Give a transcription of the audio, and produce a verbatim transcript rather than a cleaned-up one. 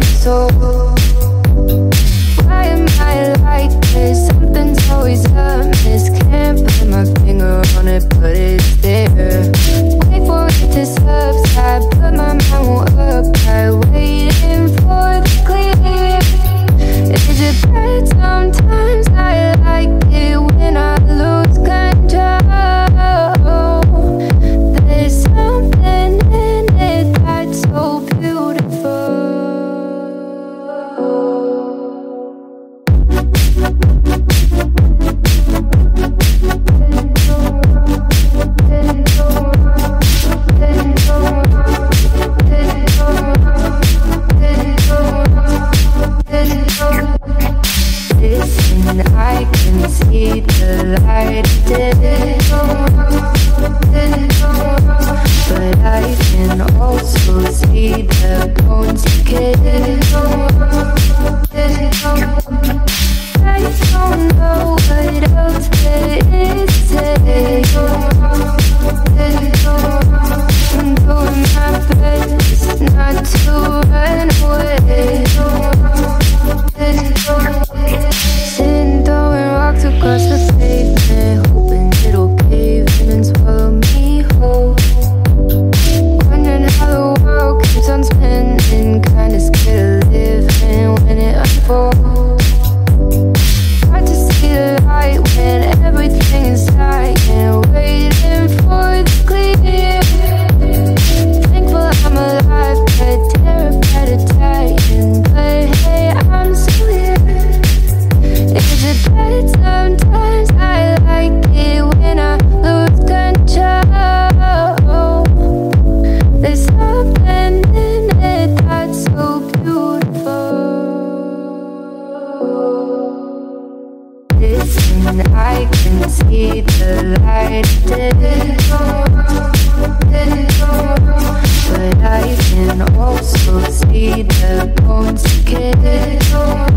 soul. Why am I like this? Something's always amiss. Can't put my finger on it, but it's there. Wait for it to subside, but my mind won't apply. Waiting for the clear. Is it bad? Sometimes I like it when I lose control. There's something in it that's so beautiful. Listen, I can see the light today, but I can also see the bones decay. I don't know what else there is to say. I'm doing my best not to run away. Sittin Throwin Rocks across the pavement, hoping it'll cave in and swallow me whole. Wondering how the world keeps on spinning, kinda scared of living when it unfolds. Hard to see the light when everything is dying, waiting for the clear. Thankful I'm alive, but terrified of dying. But hey, I'm still here. Is it bad? Sometimes I like it when I lose control. There's something in it that's so beautiful. Listen, I can see the light today, but I can also see the bones decay.